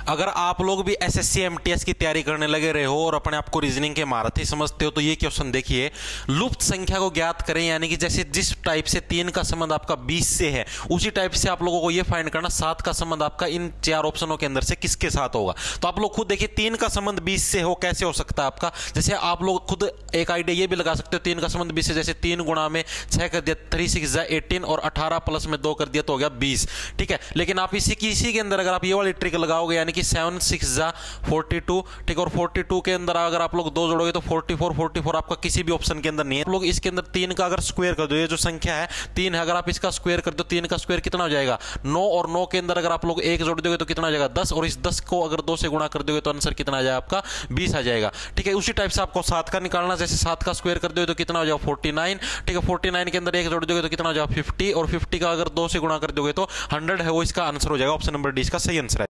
अगर आप लोग भी एसएससी एमटीएस की तैयारी करने लगे रहे हो और अपने आप को रीजनिंग के महारथी समझते हो तो ये क्वेश्चन देखिए, लुप्त संख्या को ज्ञात करें, यानी कि जैसे जिस टाइप से 3 का संबंध आपका 20 से है उसी टाइप से आप लोगों को ये फाइंड करना 7 का संबंध आपका इन 4 ऑप्शनों के अंदर से किसके साथ होगा। तो आप लोग खुद देखिए 3 का संबंध 20 से हो कैसे हो सकता है आपका। जैसे आप लोग खुद एक आइडिया ये भी लगा सकते हो 3 का संबंध 20 से, जैसे 3 गुणा में 6 कर दिया 3 6 18 और 18 प्लस में 2 कर दिया तो हो गया 20। ठीक है, लेकिन आप इसी के अंदर अगर आप ये वाली ट्रिक लगाओगे यानी कि 7 6 42, ठीक, और 42 के अंदर अगर आप लोग 2 जोड़ोगे तो 44 आपका किसी भी ऑप्शन के अंदर नहीं है। आप लोग इसके अंदर 3 का अगर स्क्वायर कर दो, ये जो संख्या है 3 है, अगर आप इसका स्क्वायर कर दो 3 का स्क्वायर कितना हो जाएगा 9, और 9 के अंदर अगर आप लोग 1 जोड़ दोगे तो कितना हो जाएगा 10, और इस 10 को अगर 2 से गुणा कर दोगे तो आंसर कितना आ जाएगा आपका 20 आ जाएगा। ठीक है, उसी टाइप से आपको 7 का निकालना, जैसे 7 का स्क्वायर कर दोगे तो कितना हो जाएगा 49। ठीक है, 49 के अंदर 1 जोड़ दोगे तो कितना हो जाएगा 50, और 50 का अगर 2 से गुणा कर दोगे तो 100 है, वो इसका आंसर हो जाएगा। ऑप्शन नंबर डी इसका सही आंसर है।